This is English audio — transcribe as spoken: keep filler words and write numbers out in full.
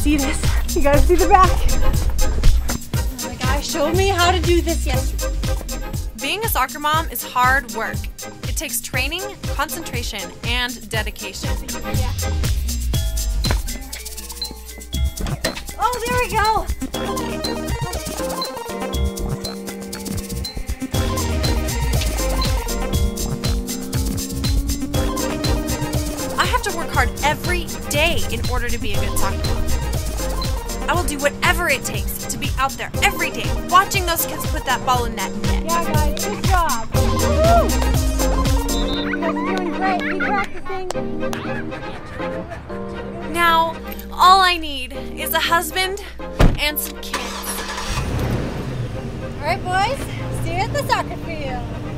see this. You gotta see the back. My guy showed me how to do this yesterday. Being a soccer mom is hard work. It takes training, concentration, and dedication. Yeah. Oh, there we go. I have to work hard every day in order to be a good soccer mom. I will do whatever it takes to be out there every day, watching those kids put that ball in that net. Yeah, guys, good job. Woo! You guys are doing great. Keep practicing. Now, all I need is a husband and some kids. All right, boys, see you at the soccer field.